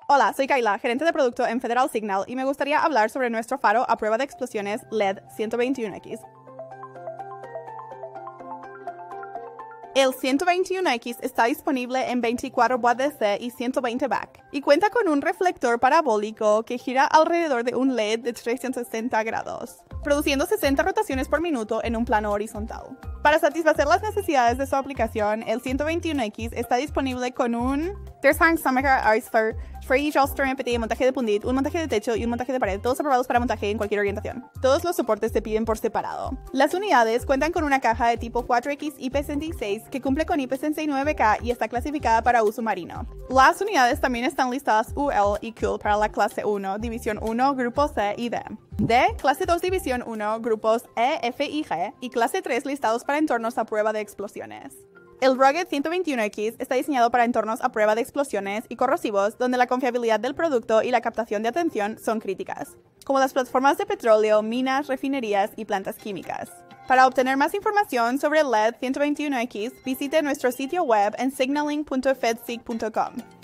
Hola, soy Kayla, gerente de producto en Federal Signal, y me gustaría hablar sobre nuestro faro a prueba de explosiones LED 121X. El 121X está disponible en 24 Watt DC y 120 back, y cuenta con un reflector parabólico que gira alrededor de un LED de 360 grados, produciendo 60 rotaciones por minuto en un plano horizontal. Para satisfacer las necesidades de su aplicación, el 121X está disponible con un free adjuster MPT, montaje de pundit, un montaje de techo y un montaje de pared, todos aprobados para montaje en cualquier orientación. Todos los soportes se piden por separado. Las unidades cuentan con una caja de tipo 4X IP66 que cumple con IP69K y está clasificada para uso marino. Las unidades también están listadas UL y CUL para la clase 1, división 1, grupos C y D. D, clase 2, división 1, grupos E, F y G, y clase 3 listados para entornos a prueba de explosiones. El Rugged 121X está diseñado para entornos a prueba de explosiones y corrosivos donde la confiabilidad del producto y la captación de atención son críticas, como las plataformas de petróleo, minas, refinerías y plantas químicas. Para obtener más información sobre el LED 121X, visite nuestro sitio web en signaling.fedsig.com.